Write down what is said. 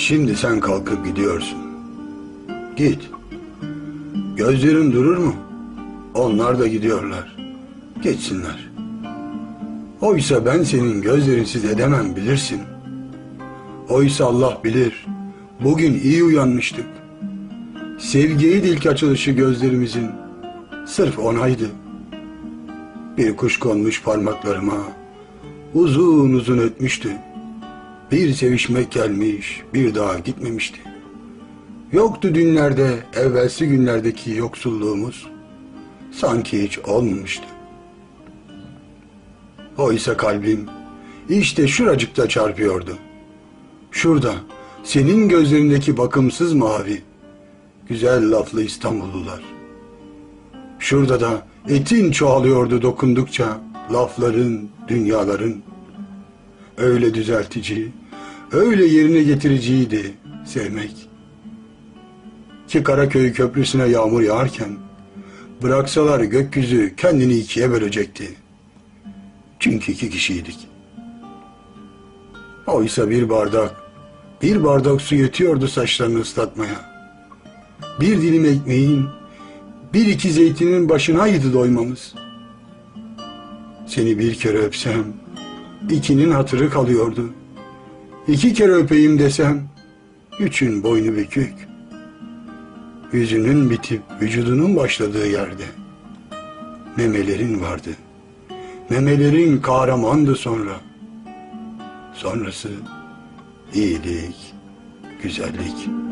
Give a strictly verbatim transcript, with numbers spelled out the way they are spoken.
Şimdi sen kalkıp gidiyorsun. Git. Gözlerin durur mu? Onlar da gidiyorlar. Geçsinler. Oysa ben senin gözlerinsiz edemem, bilirsin. Oysa Allah bilir, bugün iyi uyanmıştık. Sevgiydi ilk açılışı gözlerimizin, sırf onaydı. Bir kuş konmuş parmaklarıma, uzun uzun ötmüştü. Bir sevişmek gelmiş, bir daha gitmemişti. Yoktu dünlerde, evvelsi günlerdeki yoksulluğumuz, sanki hiç olmamıştı. Oysa kalbim işte şuracıkta çarpıyordu. Şurada, senin gözlerindeki bakımsız mavi, güzel laflı İstanbullular. Şurada da etin çoğalıyordu dokundukça, lafların, dünyaların. Öyle düzeltici, öyle yerine getiriciydi sevmek. Ki Karaköy Köprüsü'ne yağmur yağarken, bıraksalar gökyüzü kendini ikiye bölecekti. Çünkü iki kişiydik. Oysa bir bardak, bir bardak su yetiyordu saçlarını ıslatmaya. Bir dilim ekmeğin, bir iki zeytinin başınaydı doymamız. Seni bir kere öpsem, ikinin hatırı kalıyordu. İki kere öpeyim desem, üçün boynu bükük. Yüzünün bitip vücudunun başladığı yerde memelerin vardı. Memelerin kahramandı sonra. Sonrası iyilik, güzellik.